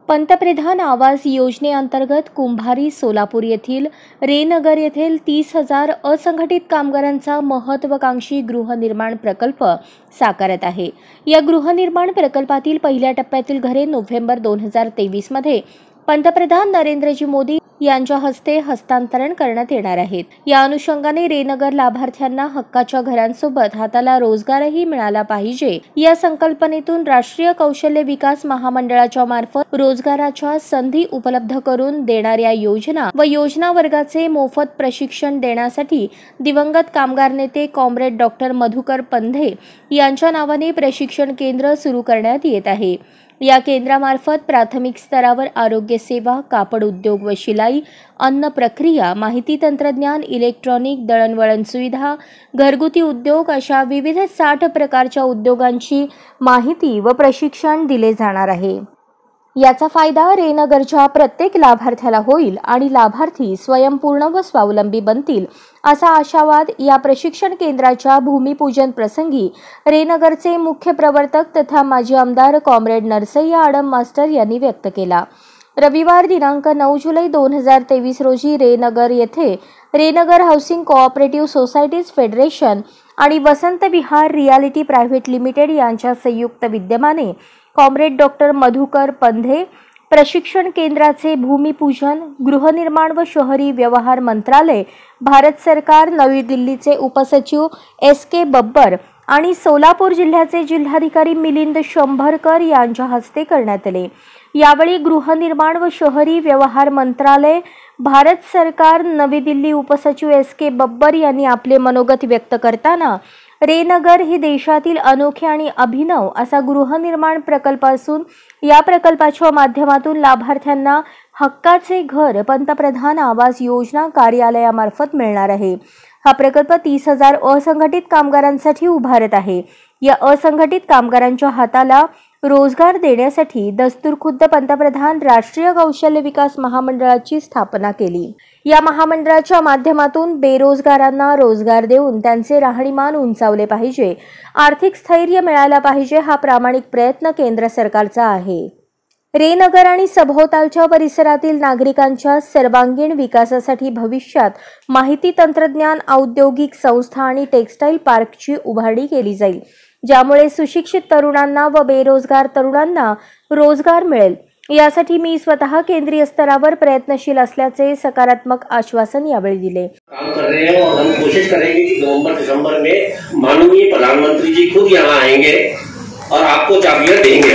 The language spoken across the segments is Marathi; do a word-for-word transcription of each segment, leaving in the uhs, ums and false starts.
पंतप्रधान आवास योजनेअंतर्गत कुंभारी सोलापूर येथील रेनगर येथील तीस हजार असंघटित कामगारांचा महत्त्वाकांक्षी गृहनिर्माण प्रकल्प साकारत आहे। या गृहनिर्माण प्रकल्पातील पहिल्या टप्प्यातील घरे नोव्हेंबर दोन हजार तेवीस मध्ये पंतप्रधान नरेंद्रजी मोदी यांच्या हस्ते हस्तांतरण करण्यात येणार आहेत। या अनुषंगाने रेनगर लाभार्थ्यांना हक्काच्या घरांसोबत हाताला रोजगारही मिळाला पाहिजे या संकल्पनेतून राष्ट्रीय कौशल्य विकास महामंडळाच्या मार्फत रोजगाराच्या संधी उपलब्ध करून देणाऱ्या योजना व योजना वर्गाचे मोफत प्रशिक्षण देण्यासाठी दिवंगत कामगार नेते कॉम्रेड डॉक्टर मधुकर पंधे यांच्या नावाने प्रशिक्षण केंद्र सुरू करण्यात येत आहे। या केंद्रामार्फत प्राथमिक स्तरावर आरोग्य सेवा, कापड उद्योग व शिलाई, अन्न प्रक्रिया, माहिती तंत्रज्ञान, इलेक्ट्रॉनिक, दळणवळण सुविधा, घरगुती उद्योग अशा विविध साठ प्रकारच्या उद्योगांची माहिती व प्रशिक्षण दिले जाणार आहे। याचा फायदा रेनगरच्या प्रत्येक लाभार्थ्याला होईल आणि लाभार्थी स्वयंपूर्ण व स्वावलंबी बनतील असा आशावाद या प्रशिक्षण केंद्राच्या भूमिपूजन प्रसंगी रेनगरचे मुख्य प्रवर्तक तथा माजी आमदार कॉम्रेड नरसय्या आडम मास्टर यांनी व्यक्त केला। रविवार दिनांक नऊ जुलै दोन हजार तेवीस रोजी रेनगर येथे Renagar housing cooperative societies federation आणि Vasant Vihar realty private limited यांच्या संयुक्त विद्यमाने कॉम्रेड डॉक्टर मधुकर पंधे प्रशिक्षण केंद्राचे भूमिपूजन गृहनिर्माण व शहरी व्यवहार मंत्रालय, भारत सरकार, नवी दिल्लीचे उपसचिव एस के बब्बर आणि सोलापूर जिल्ह्याचे जिल्हाधिकारी मिलिंद शंभरकर यांच्या हस्ते करण्यात आले। यावेळी गृहनिर्माण व शहरी व्यवहार मंत्रालय, भारत सरकार, नवी दिल्ली उपसचिव एस के बब्बर यांनी आपले मनोगत व्यक्त करताना रेनगर ही देशातील अनोखे आणि अभिनव असा गृहनिर्माण प्रकल्प असून या प्रकल्पाच्या माध्यमातून लाभार्थ्यांना हक्काचे घर पंतप्रधान आवास योजना कार्यालयामार्फत मिळणार आहे। हा प्रकल्प तीस हजार असंघटित कामगारांसाठी उभारत आहे। या असंघटित कामगारांच्या हाताला रोजगार देण्यासाठी दस्तूरखुद्द पंतप्रधान राष्ट्रीय कौशल्य विकास महामंडळाची स्थापना केली। या महामंडळाच्या माध्यमातून बेरोजगारांना रोजगार देऊन त्यांचे राहणीमान उंचावले पाहिजे, आर्थिक स्थैर्य मिळायला पाहिजे हा प्रामाणिक प्रयत्न केंद्र सरकारचा आहे। रेनगर आणि सभोवतालच्या परिसरातील नागरिकांच्या सर्वांगीण विकासासाठी भविष्यात माहिती तंत्रज्ञान औद्योगिक संस्था आणि टेक्सटाईल पार्कची उभारणी केली जाईल, ज्यामुळे सुशिक्षित तरुणांना व बेरोजगार तरुणांना रोजगार मिळेल। यासाठी मी स्वतः केंद्रीय स्तरावर प्रयत्नशील असल्याचे सकारात्मक आश्वासन यावेळी दिले। काम कर रहे हैं और हम कोशिश करेंगे कि नवंबर दिसंबर में माननीय प्रधानमंत्री जी खुद यहाँ आएंगे और आपको चाबियां देंगे।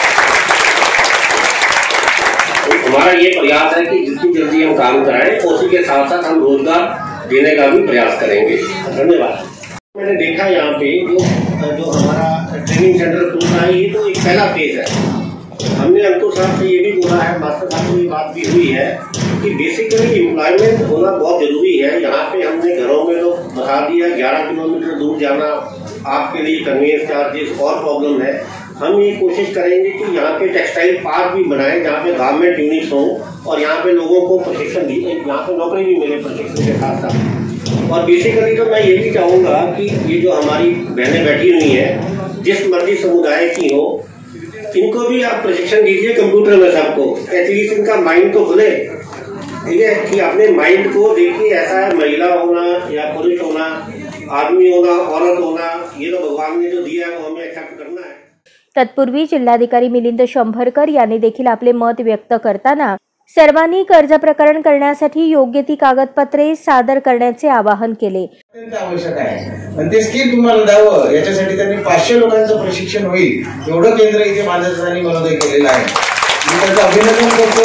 हमारा ये प्रयास है कि जितनी जल्दी हम काम कराएं, उसी के साथ साथ हम रोजगार देने का भी प्रयास करेंगे। धन्यवाद। मैंने देखा यहाँ पे जो जो हमारा ट्रेनिंग सेंटर खुल रहा है, ये तो एक पहला फेज है। हमने अंकुर साहब से ये भी बोला है, मास्टर साहब से ये बात भी हुई है कि बेसिकली एम्प्लॉयमेंट होना बहुत जरूरी है। यहाँ पे हमने घरों में तो बता दिया ग्यारह किलोमीटर दूर जाना, आपके लिए कन्वेंस चार्जेस और प्रॉब्लम है। हम ये कोशिश करेंगे कि यहाँ पे टेक्सटाइल पार्क भी बनाए जहाँ पे गारमेंट यूनिट्स हों और यहाँ पे लोगों को प्रशिक्षण दी, यहाँ पे नौकरी भी मिले प्रशिक्षण के साथ साथ। और बेसिकली तो मैं ये भी चाहूँगा कि ये जो हमारी बहनें बैठी हुई हैं, जिस मर्जी समुदाय की हो, इनको भी आप प्रशिक्षण दीजिए कंप्यूटर में सबको, एटलीस्ट इनका माइंड तो खुले, ठीक है, कि अपने माइंड को देखिए ऐसा है महिला होना या पुरुष होना, आदमी होना, औरत होना, ये तो भगवान ने जो दिया है वो हमें एक्सेप्ट करना है। तत्पूर्वी जिल्हाधिकारी मिलिंद शंभरकर यांनी देखील आपले मत व्यक्त करताना सर्वांनी कर्ज प्रकरण करण्यासाठी योग्य ती कागदपत्रे सादर करण्याचे आवाहन केले। अत्यंत आवश्यक आहे आणि ते स्किल तुम्हाला द्यावं याच्यासाठी त्यांनी पाचशे लोकांचं प्रशिक्षण होईल एवढं केंद्र इथे माझ्यासाठी मनोदय केलेलं आहे। मी त्याचं अभिनंदन करतो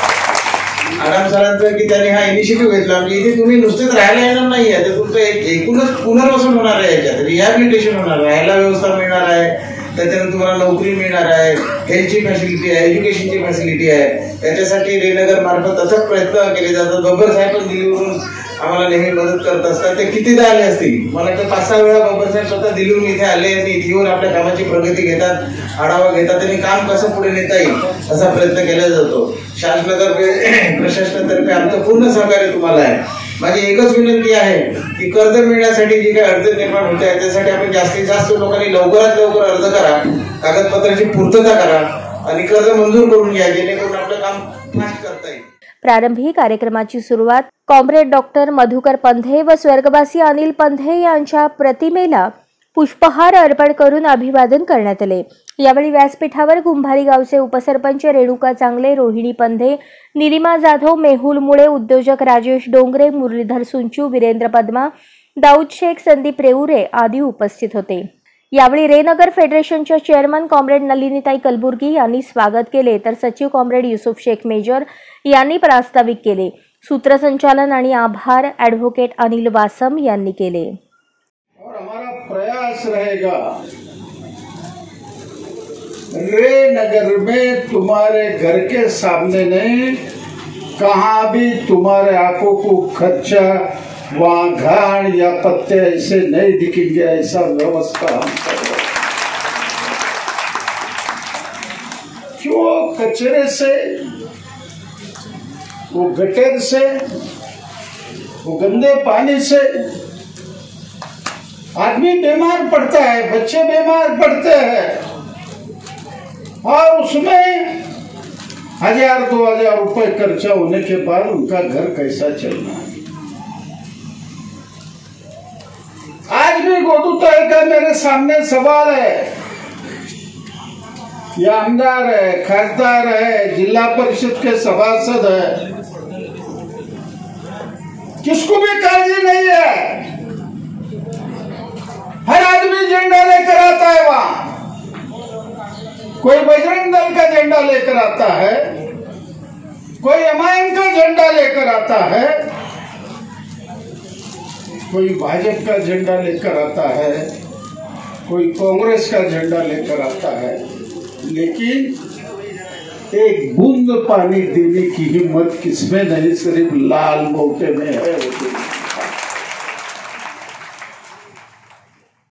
आडम सरांचं की त्यांनी हा इनिशिएटिव्ह घेतला। म्हणजे इथे तुम्ही नुसतेच राहायला येणार नाही आहे, तर तुमचं एक एकूणच पुनर्वसन होणार आहे, याच्यात रिहॅबिलिटेशन होणार, राहायला व्यवस्था मिळणार आहे, त्याच्यानंतर तुम्हाला नोकरी मिळणार आहे, हेल्थची फॅसिलिटी आहे, एज्युकेशनची फॅसिलिटी आहे। त्याच्यासाठी रेनगर मार्फत असाच प्रयत्न केले जातात। बब्बर साहेब पण दिल्लीवरून आम्हाला नेहमी मदत करत असतात। ते कितीदा आले असतील, मला वाटतं पाच सहा वेळा बब्बर साहेब स्वतः दिल्लीहून इथे आले आणि इथे येऊन आपल्या कामाची प्रगती घेतात, आढावा घेतात आणि काम कसं पुढे नेता येईल असा प्रयत्न केला जातो। शासनातर्फे प्रशासनातर्फे आमचं पूर्ण सहकार्य तुम्हाला आहे। माझी एकच विनंती आहे की कर्ज मिळण्यासाठी जी काही अडचण निर्माण होते त्यासाठी आपण जास्तीत जास्त लोकांनी लवकरात लवकर अर्ज करा, कागदपत्राची पूर्तता करा आणि कर्ज मंजूर करून घ्या, जेणेकरून आपलं काम फास्ट करता येईल. प्रारंभी कार्यक्रमाची सुरुवात कॉम्रेड डॉक्टर मधुकर पंधे व स्वर्गवासी अनिल पंधे यांच्या प्रतिमेला पुष्पहार अर्पण करून अभिवादन करण्यात आले. यावेळी व्यासपीठावर कुंभारी गावचे उपसरपंच रेणुका चांगले, रोहिणी पंधे, निलिमा जाधव, मेहुल मुळे, उद्योजक राजेश डोंगरे, मुरलीधर सुंचू, वीरेंद्र पद्मा, दाऊद शेख, संदीप रेऊरे आदी उपस्थित होते. यावेळी रेनगर फेडरेशनच्या चेअरमन कॉम्रेड नलिनीताई कलबुर्गी यांनी स्वागत केले, तर सचिव कॉम्रेड युसुफ शेख मेजर यांनी प्रास्ताविक केले. सूत्रसंचालन आणि आभार ॲडव्होकेट अनिल वासम यांनी केले. और हमारा प्रयास रहेगा रेनगर में तुम्हारे घर के सामने नहीं, कहाँ भी तुम्हारे आंखों को खर्चा वहाँ घाण या पत्ते ऐसे नहीं दिखेंगे, ऐसा व्यवस्था हम करें. क्यों कचरे से, वो गटर से, वो गंदे पानी से आदमी बीमार पड़ता है, बच्चे बीमार पड़ते हैं, और उसमें हजार दो हजार रुपए खर्चा होने के बाद उनका घर कैसा चलना है. आज भी गोदूताई का मेरे सामने सवाल है. ये आमदार है, खासदार है, जिला परिषद के सभासद है, किसको भी काळजी नहीं है. हर आदमी झंडा लेकर आता है वहां, कोई बजरंग दल का झंडा लेकर आता है, कोई एमआईएम का झंडा लेकर आता है, कोई भाजपा का झंडा लेकर आता है, कोई कांग्रेस का झंडा लेकर आता है, लेकिन एक बूंद पानी देने की हिम्मत किसमें नहीं, सिर्फ लाल मोटे में है.